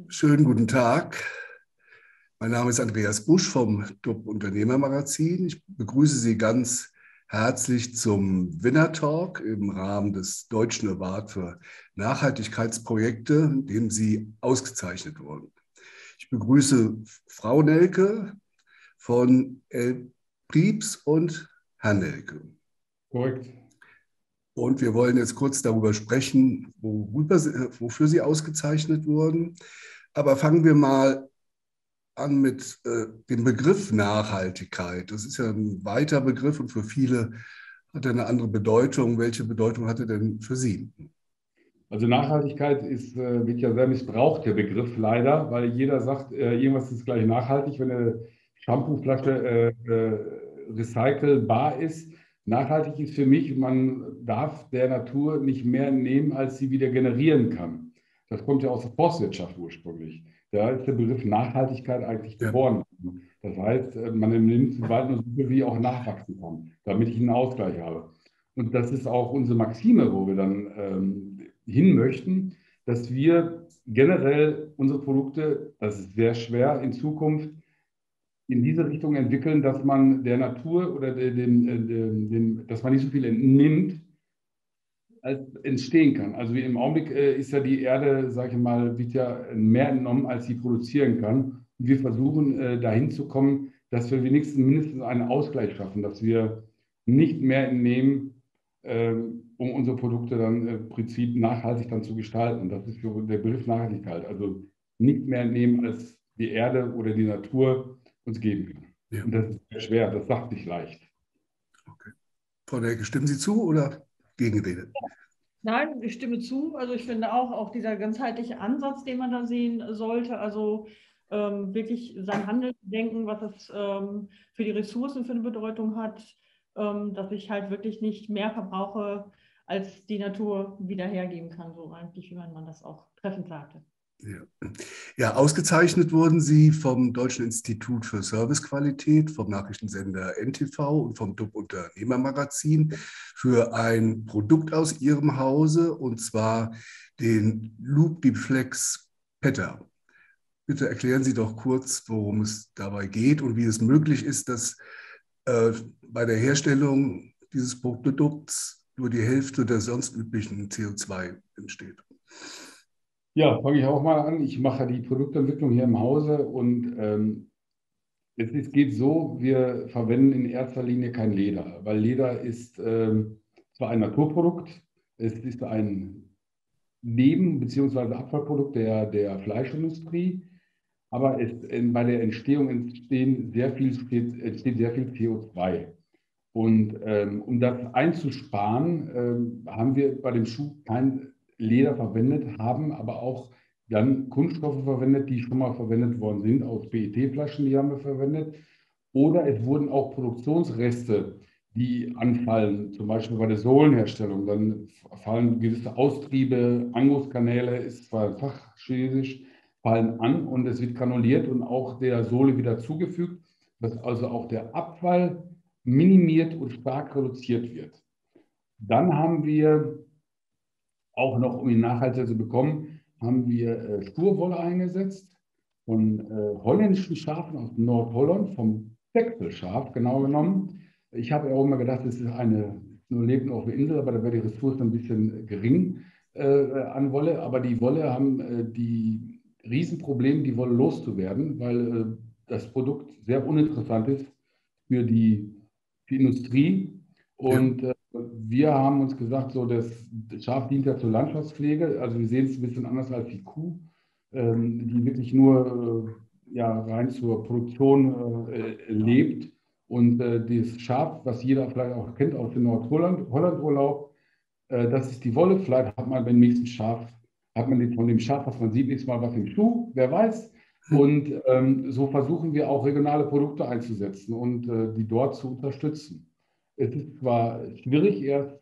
Schönen guten Tag. Mein Name ist Andreas Busch vom DUB Unternehmermagazin. Ich begrüße Sie ganz herzlich zum Winner Talk im Rahmen des Deutschen Award für Nachhaltigkeitsprojekte, in dem Sie ausgezeichnet wurden. Ich begrüße Frau Nelke von Priebs und Herrn Nelke. Korrekt. Und wir wollen jetzt kurz darüber sprechen, wofür Sie ausgezeichnet wurden. Aber fangen wir mal an mit dem Begriff Nachhaltigkeit. Das ist ja ein weiter Begriff und für viele hat er eine andere Bedeutung. Welche Bedeutung hat er denn für Sie? Also Nachhaltigkeit wird ja sehr missbraucht, der Begriff leider, weil jeder sagt, irgendwas ist gleich nachhaltig, wenn eine Shampooflasche recycelbar ist. Nachhaltig ist für mich, man darf der Natur nicht mehr nehmen, als sie wieder generieren kann. Das kommt ja aus der Forstwirtschaft ursprünglich. Da ist der Begriff Nachhaltigkeit eigentlich Ja, geboren. Das heißt, man nimmt im Wald nur so viel, wie auch nachwachsen kann, damit ich einen Ausgleich habe. Und das ist auch unsere Maxime, wo wir dann hin möchten, dass wir generell unsere Produkte, das ist sehr schwer in Zukunft, in diese Richtung entwickeln, dass man der Natur oder dass man nicht so viel entnimmt, als entstehen kann. Also wie im Augenblick ist ja die Erde, sage ich mal, wird ja mehr entnommen, als sie produzieren kann. Und wir versuchen dahin zu kommen, dass wir wenigstens mindestens einen Ausgleich schaffen, dass wir nicht mehr entnehmen, um unsere Produkte dann im Prinzip nachhaltig dann zu gestalten. Das ist für der Begriff Nachhaltigkeit. Also nicht mehr entnehmen, als die Erde oder die Natur uns geben kann. ja. Und das ist sehr schwer, das sagt sich leicht. Okay. Frau Nelke, stimmen Sie zu oder Gegenrede? Nein, ich stimme zu. Also ich finde auch dieser ganzheitliche Ansatz, den man da sehen sollte, also wirklich sein Handeln denken, was es für die Ressourcen für eine Bedeutung hat, dass ich halt wirklich nicht mehr verbrauche, als die Natur wieder hergeben kann, so eigentlich, wie man das auch treffend sagte. Ja. Ja, ausgezeichnet wurden Sie vom Deutschen Institut für Servicequalität, vom Nachrichtensender NTV und vom DUB Unternehmermagazin für ein Produkt aus Ihrem Hause, und zwar den Lubiflex Petter. Bitte erklären Sie doch kurz, worum es dabei geht und wie es möglich ist, dass bei der Herstellung dieses Produkts nur die Hälfte der sonst üblichen CO2 entsteht. Ja, fange ich auch mal an. Ich mache die Produktentwicklung hier im Hause und es geht so, wir verwenden in erster Linie kein Leder, weil Leder ist zwar ein Naturprodukt, es ist ein bzw. Abfallprodukt der Fleischindustrie, aber bei der Entstehung entsteht sehr viel CO2. Und um das einzusparen, haben wir bei dem Schuh kein Leder verwendet, haben aber auch dann Kunststoffe verwendet, die schon mal verwendet worden sind, aus PET-Flaschen, die haben wir verwendet. Oder es wurden auch Produktionsreste, die anfallen, zum Beispiel bei der Sohlenherstellung. Dann fallen gewisse Austriebe, Anguskanäle, ist zwar Fachchinesisch, fallen an und es wird granuliert und auch der Sohle wieder zugefügt, dass also auch der Abfall minimiert und stark reduziert wird. Dann haben wir auch noch, um ihn nachhaltiger zu bekommen, haben wir Sturwolle eingesetzt von holländischen Schafen aus Nordholland, vom Texelschaf genau genommen. Ich habe ja auch immer gedacht, es ist nur lebt auf der Insel, aber da wäre die Ressource ein bisschen gering an Wolle. Aber die Wolle haben die Riesenproblem, die Wolle loszuwerden, weil das Produkt sehr uninteressant ist für die Industrie. Ja. Und wir haben uns gesagt, so das Schaf dient ja zur Landschaftspflege. Also wir sehen es ein bisschen anders als die Kuh, die wirklich nur ja, rein zur Produktion lebt. Und das Schaf, was jeder vielleicht auch kennt aus dem Nordholland-Urlaub, das ist die Wolle. Vielleicht hat man beim nächsten Schaf, von dem Schaf, was man sieht, nächstes Mal was im Schuh, wer weiß. Und so versuchen wir auch regionale Produkte einzusetzen und die dort zu unterstützen. Es ist zwar schwierig, erst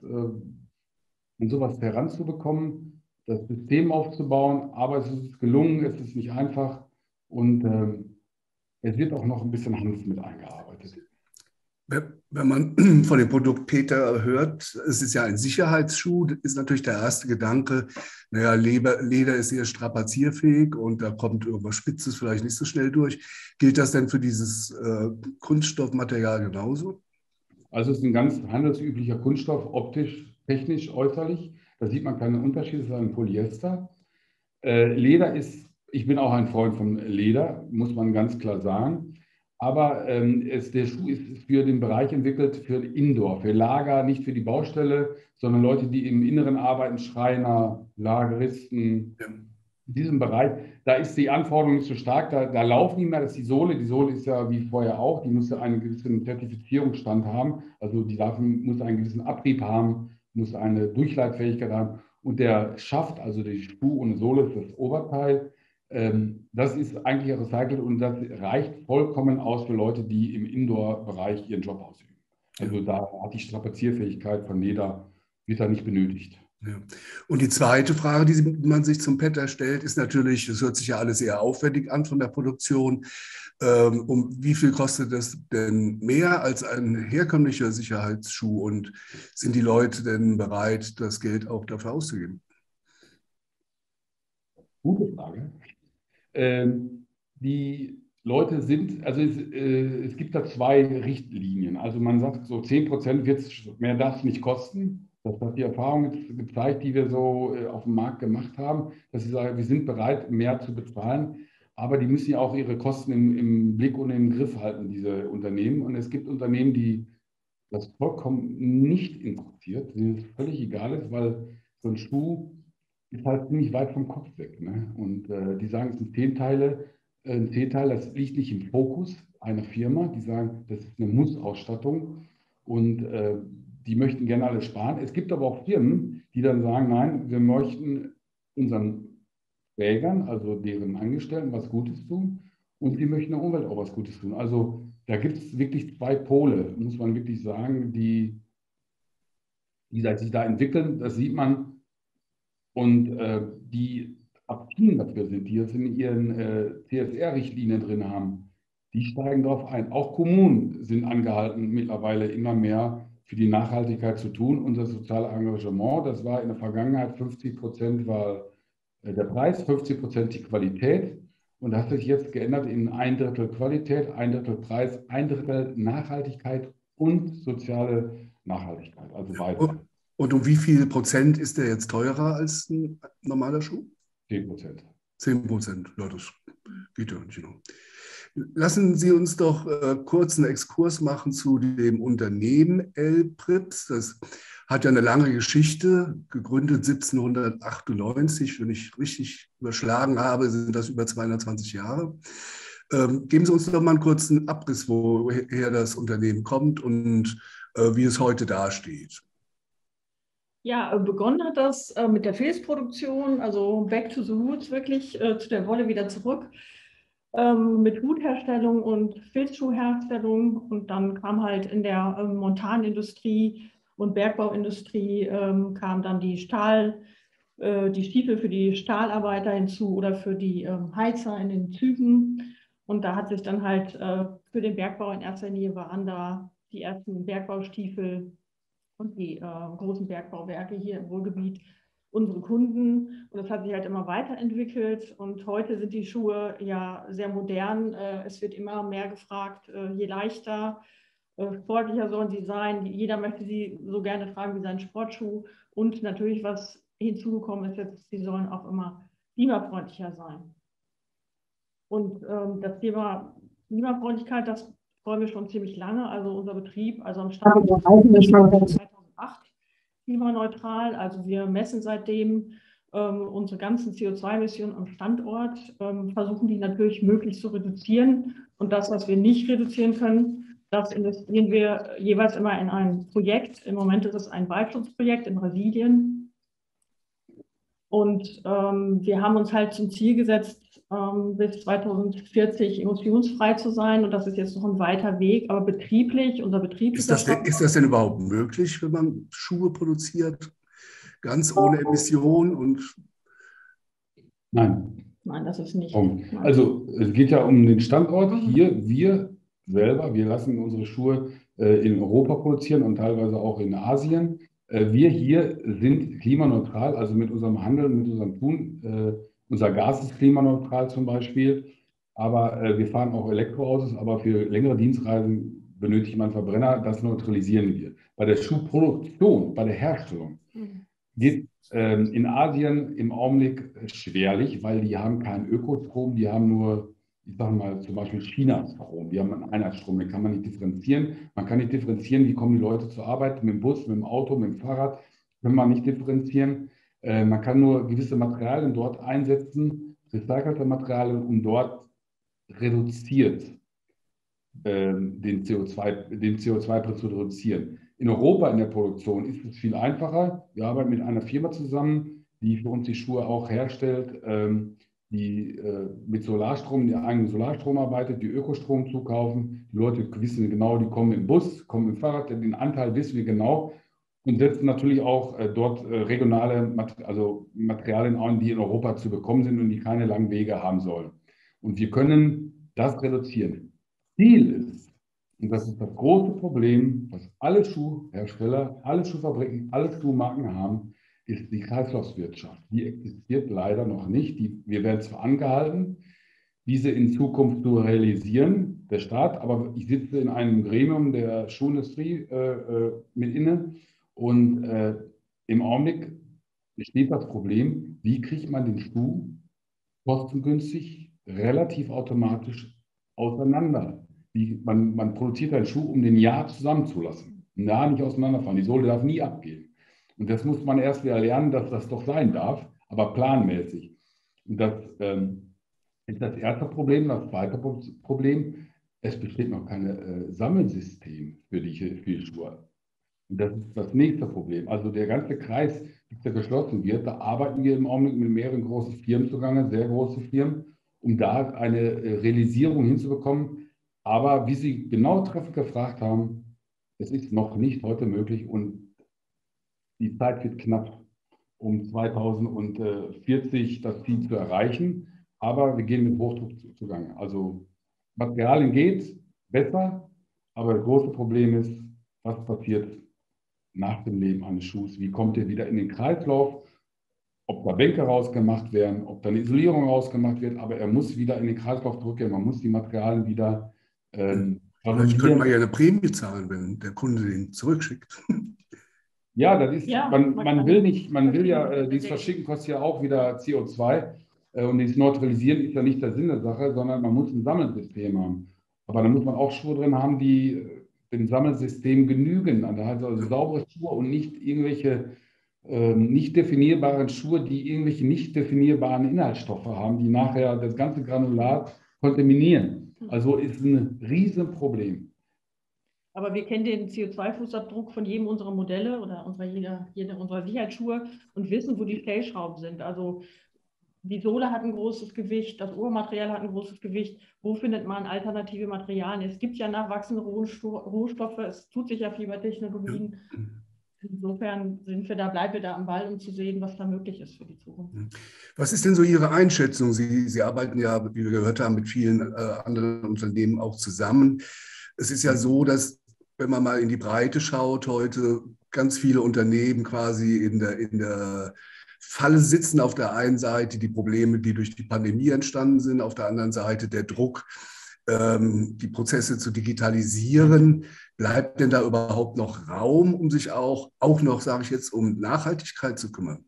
an sowas heranzubekommen, das System aufzubauen, aber es ist gelungen, es ist nicht einfach und es wird auch noch ein bisschen Hanf mit eingearbeitet. Wenn man von dem Produkt Peter hört, es ist ja ein Sicherheitsschuh, ist natürlich der erste Gedanke, naja, Leder ist sehr strapazierfähig und da kommt irgendwas Spitzes vielleicht nicht so schnell durch. Gilt das denn für dieses Kunststoffmaterial genauso? Also es ist ein ganz handelsüblicher Kunststoff, optisch, technisch, äußerlich. Da sieht man keinen Unterschied, es ist ein Polyester. Leder ist, ich bin auch ein Freund von Leder, muss man ganz klar sagen. Aber der Schuh ist für den Bereich entwickelt, für Indoor, für Lager, nicht für die Baustelle, sondern Leute, die im Inneren arbeiten, Schreiner, Lageristen, Ja. in diesem Bereich. Da ist die Anforderung nicht so stark, da laufen nicht mehr, das ist die Sohle. Die Sohle ist ja wie vorher auch, die muss ja einen gewissen Zertifizierungsstand haben, also muss einen gewissen Abrieb haben, muss eine Durchleitfähigkeit haben. Und der Schaft, also die Schuh ohne Sohle, ist das Oberteil. Das ist eigentlich recycelt und das reicht vollkommen aus für Leute, die im Indoor-Bereich ihren Job ausüben. Also da hat die Strapazierfähigkeit von Leder, wird da nicht benötigt. Ja. Und die zweite Frage, die man sich zum Petter stellt, ist natürlich, es hört sich ja alles sehr aufwendig an von der Produktion. Um wie viel kostet das denn mehr als ein herkömmlicher Sicherheitsschuh? Und sind die Leute denn bereit, das Geld auch dafür auszugeben? Gute Frage. Die Leute sind, also es gibt da zwei Richtlinien. Also man sagt, so 10% mehr darf es nicht kosten. Das hat die Erfahrung jetzt gezeigt, die wir so auf dem Markt gemacht haben, dass sie sagen, wir sind bereit, mehr zu bezahlen. Aber die müssen ja auch ihre Kosten im Blick und im Griff halten, diese Unternehmen. Und es gibt Unternehmen, die das vollkommen nicht interessiert, denen es völlig egal ist, weil so ein Schuh ist halt ziemlich weit vom Kopf weg. Ne? Und die sagen, es sind Zehnteile. Ein Zehnteil, das liegt nicht im Fokus einer Firma. Die sagen, das ist eine Muss-Ausstattung und die möchten gerne alle sparen. Es gibt aber auch Firmen, die dann sagen, nein, wir möchten unseren Trägern, also deren Angestellten, was Gutes tun und die möchten der Umwelt auch was Gutes tun. Also da gibt es wirklich zwei Pole, muss man wirklich sagen, die sich da entwickeln. Das sieht man. Und die affin dafür sind, die das in ihren CSR-Richtlinien drin haben, die steigen darauf ein. Auch Kommunen sind angehalten, mittlerweile immer mehr für die Nachhaltigkeit zu tun. Und das soziale Engagement, das war in der Vergangenheit 50% war der Preis, 50% die Qualität. Und das hat sich jetzt geändert in 1/3 Qualität, 1/3 Preis, 1/3 Nachhaltigkeit und soziale Nachhaltigkeit, also beides. Und um wie viel Prozent ist der jetzt teurer als ein normaler Schuh? 10%. 10%, ja, das geht ja nicht. Lassen Sie uns doch kurz einen Exkurs machen zu dem Unternehmen L-Prips. Das hat ja eine lange Geschichte, gegründet 1798. Wenn ich richtig überschlagen habe, sind das über 220 Jahre. Geben Sie uns doch mal einen kurzen Abriss, woher das Unternehmen kommt und wie es heute dasteht. Ja, begonnen hat das mit der Filzproduktion, also back to the roots, wirklich zu der Wolle wieder zurück, mit Hutherstellung und Filzschuhherstellung. Und dann kam halt in der Montanindustrie und Bergbauindustrie kam dann die Stiefel für die Stahlarbeiter hinzu oder für die Heizer in den Zügen. Und da hat sich dann halt für den Bergbau in erster Linie waren da die ersten Bergbaustiefel und die großen Bergbauwerke hier im Ruhrgebiet unsere Kunden. Und das hat sich halt immer weiterentwickelt. Und heute sind die Schuhe ja sehr modern. Es wird immer mehr gefragt, je leichter, sportlicher sollen sie sein. Jeder möchte sie so gerne tragen wie seinen Sportschuh. Und natürlich, was hinzugekommen ist jetzt, sie sollen auch immer klimafreundlicher sein. Und das Thema Klimafreundlichkeit, das wollen wir schon ziemlich lange. Also unser Betrieb, also am Standort 2008 klimaneutral. Also wir messen seitdem unsere ganzen CO2-Emissionen am Standort, versuchen die natürlich möglichst zu reduzieren. Und das, was wir nicht reduzieren können, das investieren wir jeweils immer in ein Projekt. Im Moment ist es ein Waldschutzprojekt in Brasilien. Und wir haben uns halt zum Ziel gesetzt, bis 2040 emissionsfrei zu sein. Und das ist jetzt noch ein weiter Weg, aber betrieblich, unser Betrieb ist das denn überhaupt möglich, wenn man Schuhe produziert, ganz ohne Emission? Und Nein. Nein, das ist nicht. Also es geht ja um den Standort. Hier, wir selber, wir lassen unsere Schuhe in Europa produzieren und teilweise auch in Asien. Wir hier sind klimaneutral, also mit unserem Handeln, mit unserem Tun. Unser Gas ist klimaneutral zum Beispiel, aber wir fahren auch Elektroautos, aber für längere Dienstreisen benötigt man Verbrenner. Das neutralisieren wir. Bei der Schuhproduktion, bei der Herstellung geht in Asien im Augenblick schwerlich, weil die haben keinen Ökostrom, die haben nur, ich sage mal, zum Beispiel China-Strom. Die haben einen Einheitsstrom, den kann man nicht differenzieren. Man kann nicht differenzieren, wie kommen die Leute zur Arbeit, mit dem Bus, mit dem Auto, mit dem Fahrrad, kann man nicht differenzieren. Man kann nur gewisse Materialien dort einsetzen, recycelte Materialien, um dort reduziert den CO2-Preis zu reduzieren. In Europa in der Produktion ist es viel einfacher. Wir arbeiten mit einer Firma zusammen, die für uns die Schuhe auch herstellt, die mit Solarstrom, der eigenen Solarstrom arbeitet, die Ökostrom zukaufen. Die Leute wissen genau, die kommen im Bus, kommen im Fahrrad, den Anteil wissen wir genau und setzen natürlich auch dort regionale Materialien ein, die in Europa zu bekommen sind und die keine langen Wege haben sollen. Und wir können das reduzieren. Ziel ist, und das ist das große Problem, was alle Schuhhersteller, alle Schuhfabriken, alle Schuhmarken haben, ist die Kreislaufwirtschaft. Die existiert leider noch nicht. Wir werden zwar angehalten, diese in Zukunft zu realisieren, der Staat, aber ich sitze in einem Gremium der Schuhindustrie mit inne und im Augenblick besteht das Problem, wie kriegt man den Schuh kostengünstig, relativ automatisch auseinander. Man produziert einen Schuh, um den Jahr zusammenzulassen. Ein Jahr nicht auseinanderfahren. Die Sohle darf nie abgehen. Und das muss man erst wieder lernen, dass das doch sein darf, aber planmäßig. Und das ist das erste Problem. Das zweite Problem, es besteht noch kein Sammelsystem für die Schuhe. Und das ist das nächste Problem. Also der ganze Kreis, der geschlossen wird, da arbeiten wir im Augenblick mit mehreren großen Firmen zugange, sehr große Firmen, um da eine Realisierung hinzubekommen. Aber wie Sie genau treffend gefragt haben, es ist noch nicht heute möglich und die Zeit wird knapp, um 2040 das Ziel zu erreichen. Aber wir gehen mit Hochdruck zugange. Also Materialien geht besser, aber das große Problem ist, was passiert nach dem Leben eines Schuhs? Wie kommt er wieder in den Kreislauf? Ob da Bänke rausgemacht werden, ob da eine Isolierung rausgemacht wird, aber er muss wieder in den Kreislauf zurückgehen. Man muss die Materialien wieder Vielleicht könnte man ja eine Prämie zahlen, wenn der Kunde den zurückschickt. Ja, das ist, Ja, man will ja, dieses Verschicken kostet ja auch wieder CO2 und dieses Neutralisieren ist ja nicht der Sinn der Sache, sondern man muss ein Sammelsystem haben. Aber da muss man auch Schuhe drin haben, die dem Sammelsystem genügen. Also saubere Schuhe und nicht irgendwelche nicht definierbaren Schuhe, die irgendwelche nicht definierbaren Inhaltsstoffe haben, die nachher das ganze Granulat kontaminieren. Also ist ein Riesenproblem. Aber wir kennen den CO2-Fußabdruck von jedem unserer Modelle oder jeder unserer Sicherheitsschuhe und wissen, wo die Stellschrauben sind. Also die Sohle hat ein großes Gewicht, das Obermaterial hat ein großes Gewicht. Wo findet man alternative Materialien? Es gibt ja nachwachsende Rohstoffe, es tut sich ja viel bei Technologien. Insofern bleiben wir da am Ball, um zu sehen, was da möglich ist für die Zukunft. Was ist denn so Ihre Einschätzung? Sie arbeiten ja, wie wir gehört haben, mit vielen anderen Unternehmen auch zusammen. Es ist ja so, dass, wenn man mal in die Breite schaut, heute ganz viele Unternehmen quasi in der Falle sitzen. Auf der einen Seite die Probleme, die durch die Pandemie entstanden sind, auf der anderen Seite der Druck, die Prozesse zu digitalisieren. Bleibt denn da überhaupt noch Raum, um sich auch noch, sage ich jetzt, um Nachhaltigkeit zu kümmern?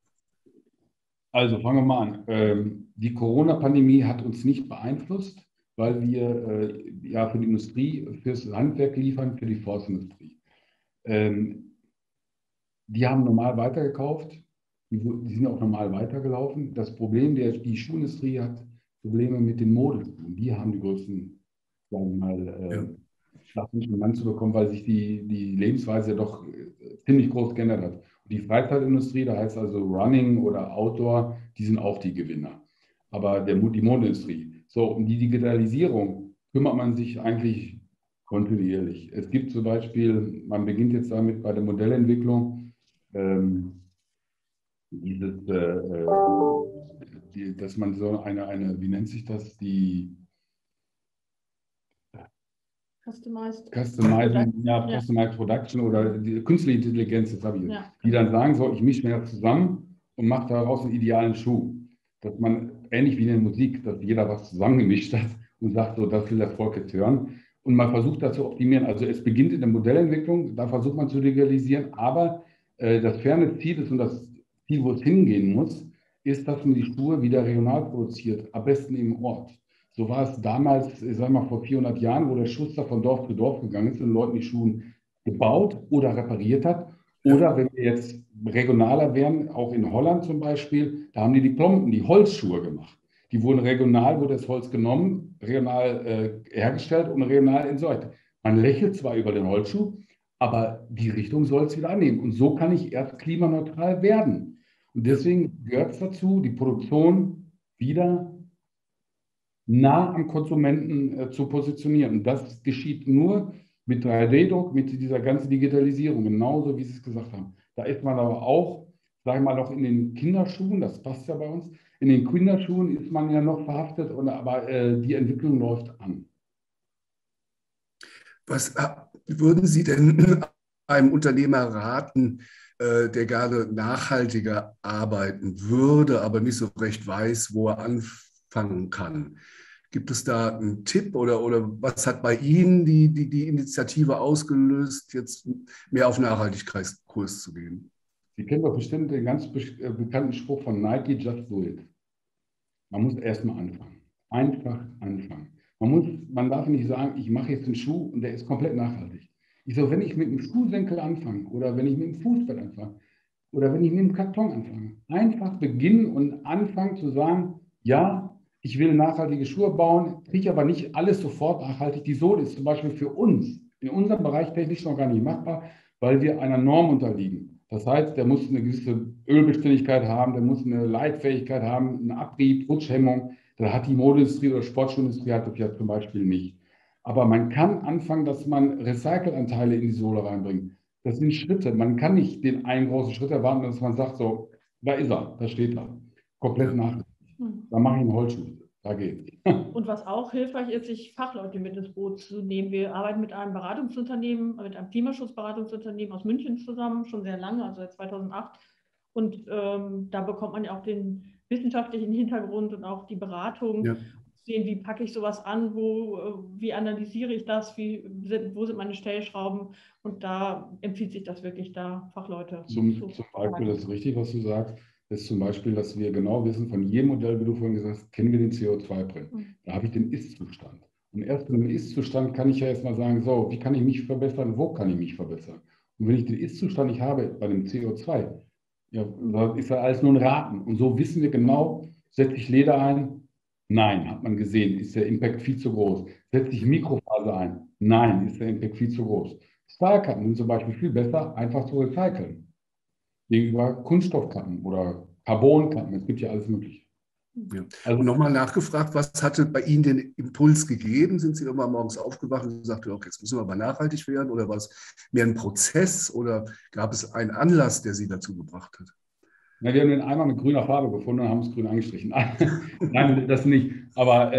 Also fangen wir mal an. Die Corona-Pandemie hat uns nicht beeinflusst, weil wir ja für die Industrie, fürs Handwerk liefern, für die Forstindustrie. Die haben normal weitergekauft, die sind auch normal weitergelaufen. Das Problem, die Schuhindustrie hat Probleme mit den Modeschuhen. Die haben die größten, sagen wir mal, Schlachten Land zu bekommen, weil sich die Lebensweise ja doch ziemlich groß geändert hat. Und die Freizeitindustrie, da heißt also Running oder Outdoor, die sind auch die Gewinner. Aber die Modeindustrie. So, um die Digitalisierung kümmert man sich eigentlich kontinuierlich. Es gibt zum Beispiel, man beginnt jetzt damit bei der Modellentwicklung, dass man so wie nennt sich das, Customizing, ja, Customized Production oder die künstliche Intelligenz, das habe ich, die dann sagen soll, ich mische mir das zusammen und mache daraus einen idealen Schuh. Dass man, ähnlich wie in der Musik, dass jeder was zusammengemischt hat und sagt, so, das will das Volk jetzt hören. Und man versucht das zu optimieren. Also es beginnt in der Modellentwicklung, da versucht man zu legalisieren, aber das ferne Ziel ist und das Ziel, wo es hingehen muss, ist, dass man die Schuhe wieder regional produziert, am besten im Ort. So war es damals, ich sag mal, vor 400 Jahren, wo der Schuster von Dorf zu Dorf gegangen ist und Leuten die Schuhe gebaut oder repariert hat. Oder wenn wir jetzt regionaler wären, auch in Holland zum Beispiel, da haben die Plomben, die Holzschuhe gemacht. Die wurden regional, wurde das Holz genommen, regional hergestellt und regional entsorgt. Man lächelt zwar über den Holzschuh, aber die Richtung soll es wieder annehmen. Und so kann ich erst klimaneutral werden. Und deswegen gehört es dazu, die Produktion wieder nah am Konsumenten zu positionieren. Und das geschieht nur mit 3D-Druck, mit dieser ganzen Digitalisierung, genauso wie Sie es gesagt haben. Da ist man aber auch, sage ich mal, noch in den Kinderschuhen, das passt ja bei uns, in den Kinderschuhen ist man ja noch verhaftet, aber die Entwicklung läuft an. Was würden Sie denn einem Unternehmer raten, der gerne nachhaltiger arbeiten würde, aber nicht so recht weiß, wo er anfangen kann? Gibt es da einen Tipp oder was hat bei Ihnen die Initiative ausgelöst, jetzt mehr auf Nachhaltigkeitskurs zu gehen? Sie kennen doch bestimmt den ganz bekannten Spruch von Nike, just do it. Man muss erstmal anfangen. Einfach anfangen. Man darf nicht sagen, ich mache jetzt einen Schuh und der ist komplett nachhaltig. Ich so, wenn ich mit einem Schuhsenkel anfange oder wenn ich mit dem Fußbett anfange oder wenn ich mit dem Karton anfange, einfach beginnen und anfangen zu sagen, ja, ich will nachhaltige Schuhe bauen, kriege aber nicht alles sofort nachhaltig. Die Sohle ist zum Beispiel für uns in unserem Bereich technisch noch gar nicht machbar, weil wir einer Norm unterliegen. Das heißt, der muss eine gewisse Ölbeständigkeit haben, der muss eine Leitfähigkeit haben, einen Abrieb, Rutschhemmung. Da hat die Modeindustrie oder Sportschuhindustrie hat das ja zum Beispiel nicht. Aber man kann anfangen, dass man Recycelanteile in die Sohle reinbringt. Das sind Schritte. Man kann nicht den einen großen Schritt erwarten, dass man sagt, so, da ist er, da steht er. Komplett nachhaltig. Da mache ich einen Holzschuh. Da geht's. Und was auch hilfreich ist, sich Fachleute mit ins Boot zu nehmen. Wir arbeiten mit einem Beratungsunternehmen, mit einem Klimaschutzberatungsunternehmen aus München zusammen, schon sehr lange, also seit 2008. Und da bekommt man ja auch den wissenschaftlichen Hintergrund und auch die Beratung. Ja. Sehen, wie packe ich sowas an, wie analysiere ich das, wo sind meine Stellschrauben, und da empfiehlt sich das wirklich, da Fachleute zum Beispiel, das ist richtig, was du sagst, ist zum Beispiel, dass wir genau wissen, von jedem Modell, wie du vorhin gesagt hast, kennen wir den CO2-Print. Da habe ich den Ist-Zustand. Und erst in dem Ist-Zustand kann ich ja erstmal sagen, so, wie kann ich mich verbessern, wo kann ich mich verbessern? Und wenn ich den Ist-Zustand nicht habe bei dem CO2, ja, das ist ja alles nur ein Raten. Und so wissen wir genau, setze ich Leder ein? Nein, hat man gesehen, ist der Impact viel zu groß. Setze ich Mikrofaser ein? Nein, ist der Impact viel zu groß. Stahlkappen sind zum Beispiel viel besser, einfach zu recyceln. Gegenüber Kunststoffkappen oder Carbonkappen. Es gibt ja alles Mögliche. Ja. Also, und nochmal nachgefragt, was hatte bei Ihnen den Impuls gegeben? Sind Sie irgendwann morgens aufgewacht und sagten, okay, jetzt müssen wir aber nachhaltig werden? Oder war es mehr ein Prozess? Oder gab es einen Anlass, der Sie dazu gebracht hat? Na, wir haben den einmal mit grüner Farbe gefunden und haben es grün angestrichen. Nein, das nicht. Aber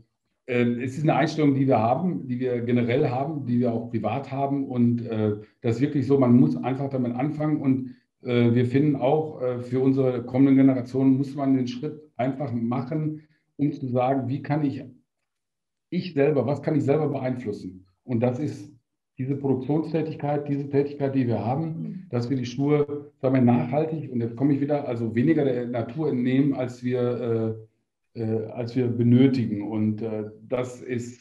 es ist eine Einstellung, die wir haben, die wir generell haben, die wir auch privat haben. Und das ist wirklich so, man muss einfach damit anfangen. Und wir finden auch, für unsere kommenden Generationen muss man den Schritt einfach machen, um zu sagen, was kann ich selber beeinflussen? Und das ist diese Produktionstätigkeit, diese Tätigkeit, die wir haben, dass wir die Schuhe, sagen wir, nachhaltig, und jetzt komme ich wieder, also weniger der Natur entnehmen, als wir benötigen. Und das ist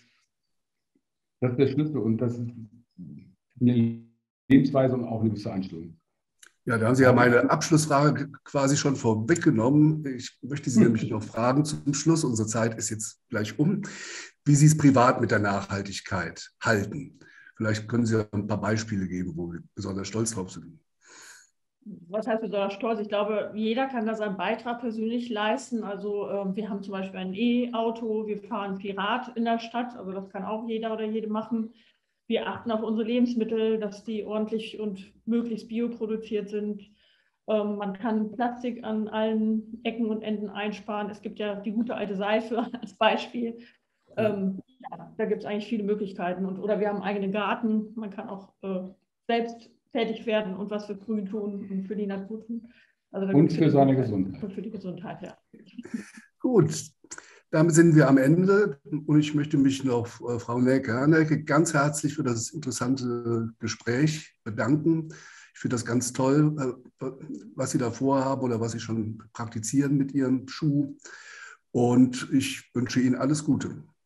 der Schlüssel, und das ist eine Lebensweise und auch eine gewisse Einstellung. Ja, da haben Sie ja meine Abschlussfrage quasi schon vorweggenommen. Ich möchte Sie nämlich noch fragen zum Schluss. Unsere Zeit ist jetzt gleich um, wie Sie es privat mit der Nachhaltigkeit halten. Vielleicht können Sie ein paar Beispiele geben, wo Sie besonders stolz drauf sind. Was heißt besonders stolz? Ich glaube, jeder kann da seinen Beitrag persönlich leisten. Also wir haben zum Beispiel ein E-Auto, wir fahren viel Rad in der Stadt, also das kann auch jeder oder jede machen. Wir achten auf unsere Lebensmittel, dass die ordentlich und möglichst bioproduziert sind. Man kann Plastik an allen Ecken und Enden einsparen. Es gibt ja die gute alte Seife als Beispiel. Ja, da gibt es eigentlich viele Möglichkeiten. Oder wir haben einen eigenen Garten. Man kann auch selbst tätig werden und was für Grün tun und für die Natur tun. Also und für seine Gesundheit. Und für die Gesundheit, ja. Gut, damit sind wir am Ende und ich möchte mich noch Frau Nelke ganz herzlich für das interessante Gespräch bedanken. Ich finde das ganz toll, was Sie da vorhaben oder was Sie schon praktizieren mit Ihrem Schuh und ich wünsche Ihnen alles Gute.